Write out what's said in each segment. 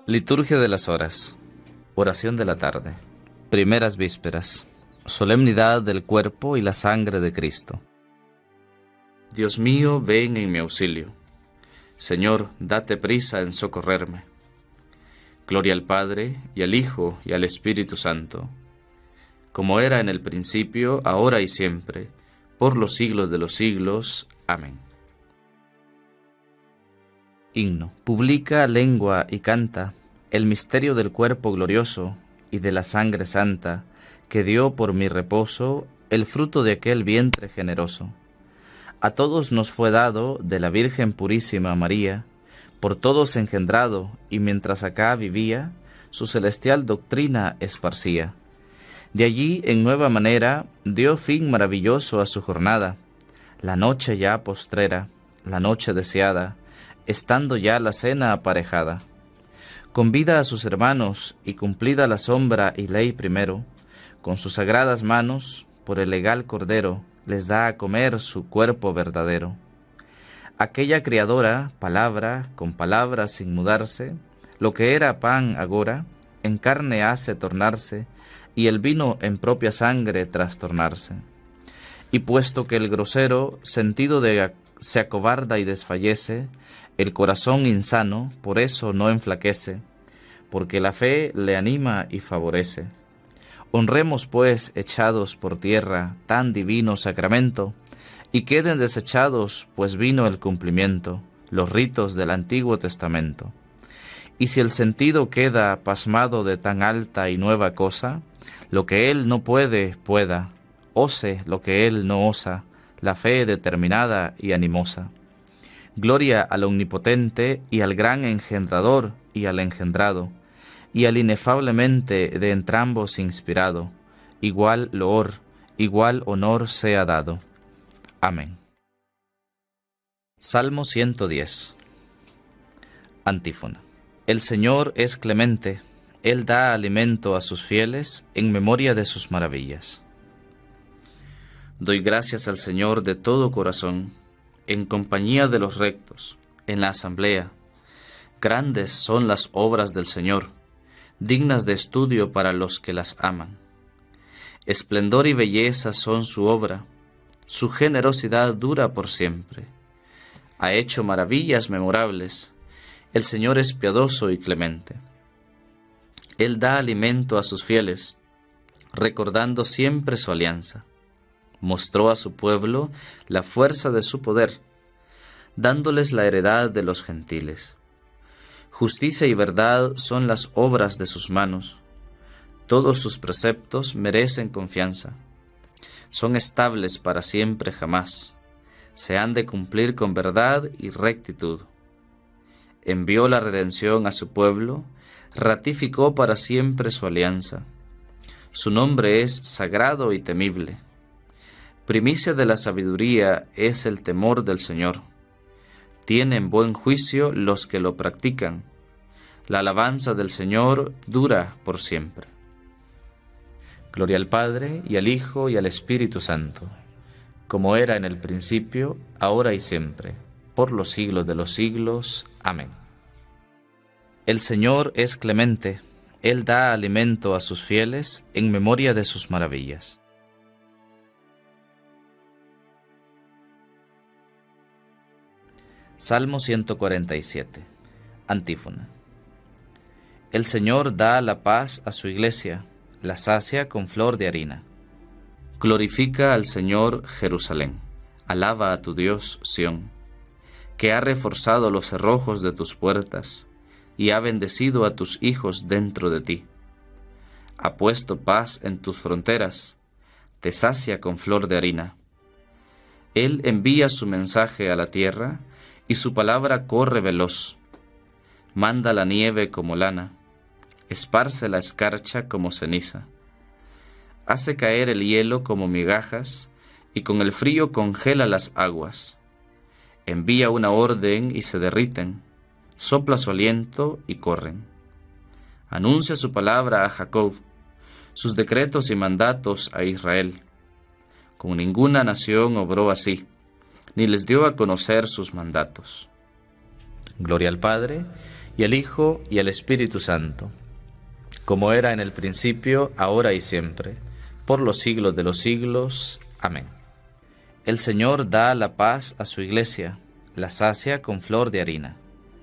Liturgia de las horas. Oración de la tarde. Primeras vísperas. Solemnidad del cuerpo y la sangre de Cristo. Dios mío, ven en mi auxilio. Señor, date prisa en socorrerme. Gloria al Padre, y al Hijo, y al Espíritu Santo, como era en el principio, ahora y siempre, por los siglos de los siglos. Amén. Himno. Publica lengua y canta el misterio del cuerpo glorioso y de la sangre santa, que dio por mi reposo el fruto de aquel vientre generoso. A todos nos fue dado de la Virgen purísima María, por todos engendrado, y mientras acá vivía, su celestial doctrina esparcía. De allí, en nueva manera, dio fin maravilloso a su jornada, la noche ya postrera, la noche deseada, estando ya la cena aparejada. Convida a sus hermanos, y cumplida la sombra y ley primero, con sus sagradas manos, por el legal cordero, les da a comer su cuerpo verdadero. Aquella criadora, palabra, con palabras sin mudarse, lo que era pan agora, en carne hace tornarse, y el vino en propia sangre trastornarse. Y puesto que el grosero sentido se acobarda y desfallece, el corazón insano por eso no enflaquece, porque la fe le anima y favorece. Honremos pues, echados por tierra, tan divino sacramento, y queden desechados, pues vino el cumplimiento, los ritos del Antiguo Testamento. Y si el sentido queda pasmado de tan alta y nueva cosa, lo que él no puede, pueda, ose lo que él no osa, la fe determinada y animosa. Gloria al Omnipotente y al gran Engendrador y al engendrado, y al inefablemente de entrambos inspirado, igual loor, igual honor sea dado. Amén. Salmo 110. Antífona. El Señor es clemente, Él da alimento a sus fieles en memoria de sus maravillas. Doy gracias al Señor de todo corazón, en compañía de los rectos, en la asamblea. Grandes son las obras del Señor, dignas de estudio para los que las aman. Esplendor y belleza son su obra, su generosidad dura por siempre. Ha hecho maravillas memorables, el Señor es piadoso y clemente. Él da alimento a sus fieles, recordando siempre su alianza. Mostró a su pueblo la fuerza de su poder, dándoles la heredad de los gentiles. Justicia y verdad son las obras de sus manos. Todos sus preceptos merecen confianza. Son estables para siempre jamás. Se han de cumplir con verdad y rectitud. Envió la redención a su pueblo, ratificó para siempre su alianza. Su nombre es sagrado y temible. Primicia de la sabiduría es el temor del Señor. Tienen buen juicio los que lo practican. La alabanza del Señor dura por siempre. Gloria al Padre, y al Hijo, y al Espíritu Santo, como era en el principio, ahora y siempre, por los siglos de los siglos. Amén. El Señor es clemente, Él da alimento a sus fieles en memoria de sus maravillas. Salmo 147. Antífona. El Señor da la paz a su iglesia, la sacia con flor de harina. Glorifica al Señor Jerusalén, alaba a tu Dios Sión, que ha reforzado los cerrojos de tus puertas y ha bendecido a tus hijos dentro de ti. Ha puesto paz en tus fronteras, te sacia con flor de harina. Él envía su mensaje a la tierra, y su palabra corre veloz. Manda la nieve como lana, esparce la escarcha como ceniza. Hace caer el hielo como migajas, y con el frío congela las aguas. Envía una orden y se derriten, sopla su aliento y corren. Anuncia su palabra a Jacob, sus decretos y mandatos a Israel. Con ninguna nación obró así, ni les dio a conocer sus mandatos. Gloria al Padre, y al Hijo, y al Espíritu Santo, como era en el principio, ahora y siempre, por los siglos de los siglos. Amén. El Señor da la paz a su iglesia, la sacia con flor de harina.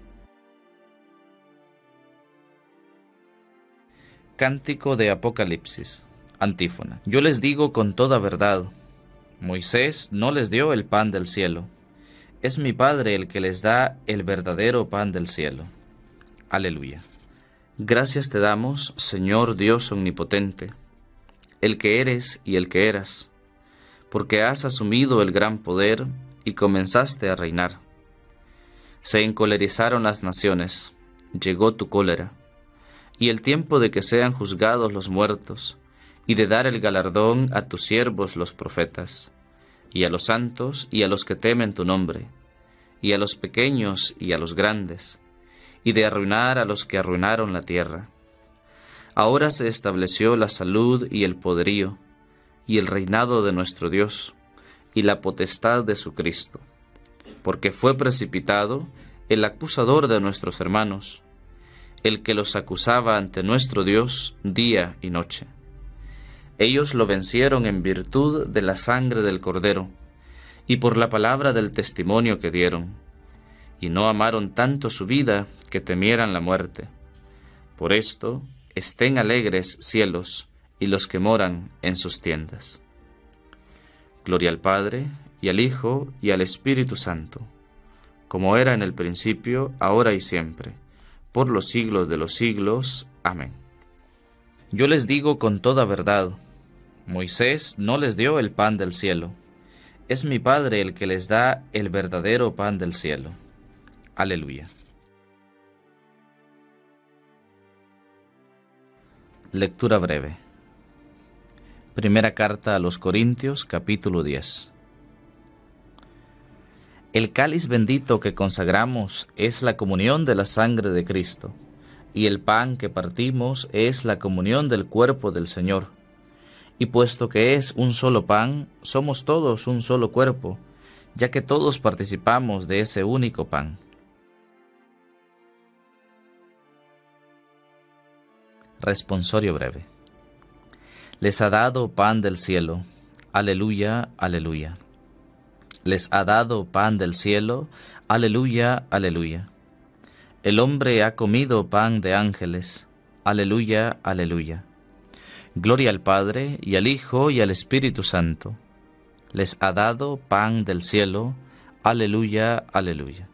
Cántico de Apocalipsis. Antífona. Yo les digo con toda verdad, Moisés no les dio el pan del cielo. Es mi Padre el que les da el verdadero pan del cielo. Aleluya. Gracias te damos, Señor Dios omnipotente, el que eres y el que eras, porque has asumido el gran poder y comenzaste a reinar. Se encolerizaron las naciones, llegó tu cólera, y el tiempo de que sean juzgados los muertos, y de dar el galardón a tus siervos los profetas, y a los santos y a los que temen tu nombre, y a los pequeños y a los grandes, y de arruinar a los que arruinaron la tierra. Ahora se estableció la salud y el poderío, y el reinado de nuestro Dios, y la potestad de su Cristo, porque fue precipitado el acusador de nuestros hermanos, el que los acusaba ante nuestro Dios día y noche. Ellos lo vencieron en virtud de la sangre del Cordero, y por la palabra del testimonio que dieron, y no amaron tanto su vida que temieran la muerte. Por esto, estén alegres cielos y los que moran en sus tiendas. Gloria al Padre, y al Hijo, y al Espíritu Santo, como era en el principio, ahora y siempre, por los siglos de los siglos. Amén. Yo les digo con toda verdad, Moisés no les dio el pan del cielo. Es mi Padre el que les da el verdadero pan del cielo. Aleluya. Lectura breve. Primera carta a los Corintios, capítulo 10. El cáliz bendito que consagramos es la comunión de la sangre de Cristo, y el pan que partimos es la comunión del cuerpo del Señor. Y puesto que es un solo pan, somos todos un solo cuerpo, ya que todos participamos de ese único pan. Responsorio breve. Les ha dado pan del cielo. Aleluya, aleluya. Les ha dado pan del cielo. Aleluya, aleluya. El hombre ha comido pan de ángeles. Aleluya, aleluya. Gloria al Padre, y al Hijo, y al Espíritu Santo. Les ha dado pan del cielo. Aleluya, aleluya.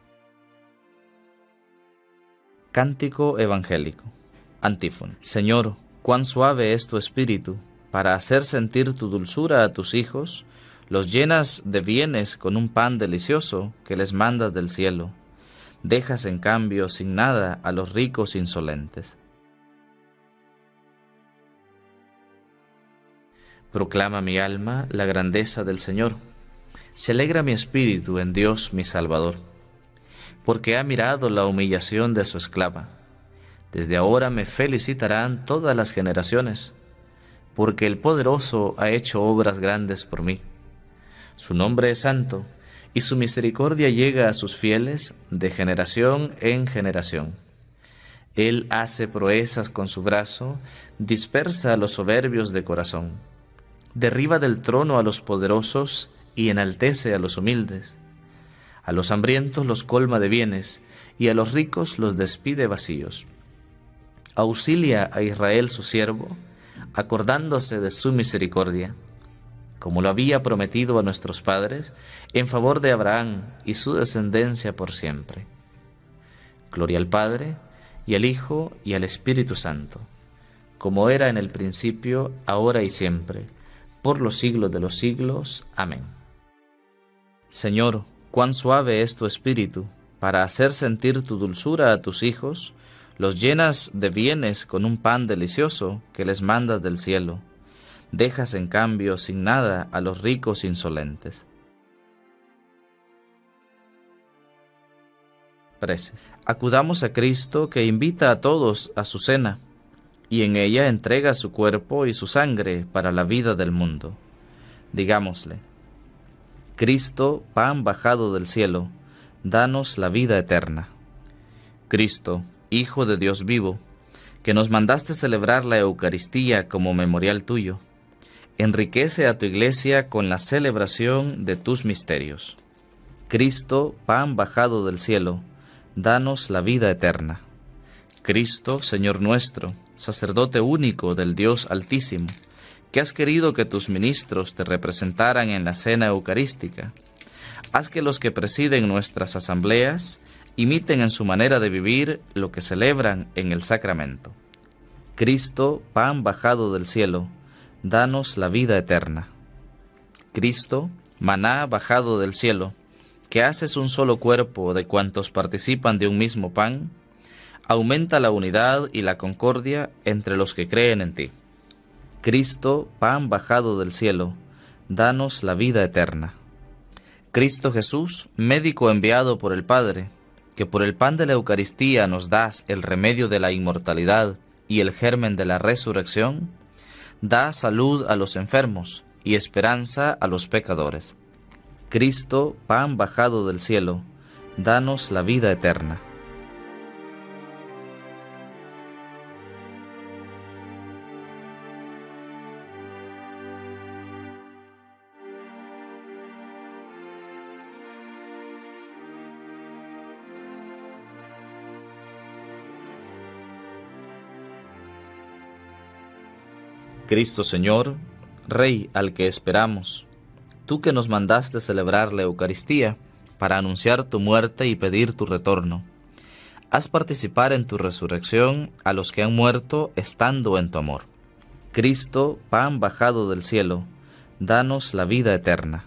Cántico evangélico. Antífona. Señor, cuán suave es tu espíritu, para hacer sentir tu dulzura a tus hijos, los llenas de bienes con un pan delicioso que les mandas del cielo. Dejas en cambio sin nada a los ricos insolentes. Proclama mi alma la grandeza del Señor. Se alegra mi espíritu en Dios mi Salvador, porque ha mirado la humillación de su esclava. Desde ahora me felicitarán todas las generaciones, porque el Poderoso ha hecho obras grandes por mí. Su nombre es santo, y su misericordia llega a sus fieles de generación en generación. Él hace proezas con su brazo, dispersa a los soberbios de corazón. Derriba del trono a los poderosos y enaltece a los humildes. A los hambrientos los colma de bienes, y a los ricos los despide vacíos. Auxilia a Israel su siervo, acordándose de su misericordia, como lo había prometido a nuestros padres, en favor de Abraham y su descendencia por siempre. Gloria al Padre, y al Hijo, y al Espíritu Santo, como era en el principio, ahora y siempre, por los siglos de los siglos. Amén. Señor, cuán suave es tu espíritu, para hacer sentir tu dulzura a tus hijos, los llenas de bienes con un pan delicioso que les mandas del cielo. Dejas en cambio sin nada a los ricos insolentes. Preces. Acudamos a Cristo, que invita a todos a su cena, y en ella entrega su cuerpo y su sangre para la vida del mundo. Digámosle: Cristo, pan bajado del cielo, danos la vida eterna. Cristo, Hijo de Dios vivo, que nos mandaste celebrar la Eucaristía como memorial tuyo, enriquece a tu Iglesia con la celebración de tus misterios. Cristo, pan bajado del cielo, danos la vida eterna. Cristo, Señor nuestro, sacerdote único del Dios Altísimo, que has querido que tus ministros te representaran en la cena eucarística, haz que los que presiden nuestras asambleas imiten en su manera de vivir lo que celebran en el sacramento. Cristo, pan bajado del cielo, danos la vida eterna. Cristo, maná bajado del cielo, que haces un solo cuerpo de cuantos participan de un mismo pan, aumenta la unidad y la concordia entre los que creen en ti. Cristo, pan bajado del cielo, danos la vida eterna. Cristo Jesús, médico enviado por el Padre, que por el pan de la Eucaristía nos das el remedio de la inmortalidad y el germen de la resurrección, da salud a los enfermos y esperanza a los pecadores. Cristo, pan bajado del cielo, danos la vida eterna. Cristo Señor, Rey al que esperamos, tú que nos mandaste celebrar la Eucaristía para anunciar tu muerte y pedir tu retorno, haz participar en tu resurrección a los que han muerto estando en tu amor. Cristo, pan bajado del cielo, danos la vida eterna.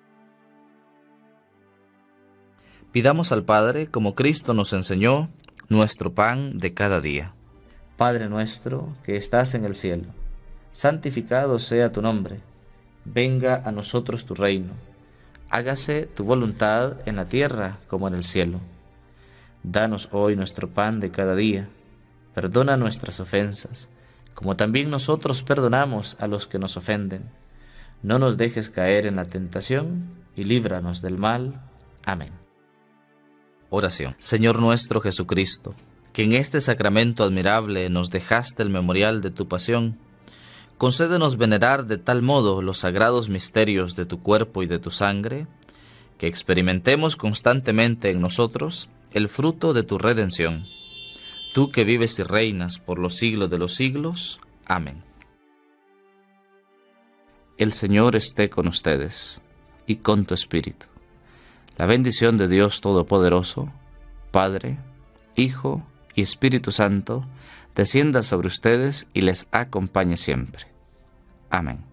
Pidamos al Padre, como Cristo nos enseñó, nuestro pan de cada día. Padre nuestro que estás en el cielo, santificado sea tu nombre. Venga a nosotros tu reino. Hágase tu voluntad en la tierra como en el cielo. Danos hoy nuestro pan de cada día. Perdona nuestras ofensas, como también nosotros perdonamos a los que nos ofenden. No nos dejes caer en la tentación y líbranos del mal. Amén. Oración. Señor nuestro Jesucristo, que en este sacramento admirable nos dejaste el memorial de tu pasión, concédenos venerar de tal modo los sagrados misterios de tu cuerpo y de tu sangre, que experimentemos constantemente en nosotros el fruto de tu redención. Tú que vives y reinas por los siglos de los siglos. Amén. El Señor esté con ustedes y con tu espíritu. La bendición de Dios Todopoderoso, Padre, Hijo y Espíritu Santo, descienda sobre ustedes y les acompañe siempre. Amén.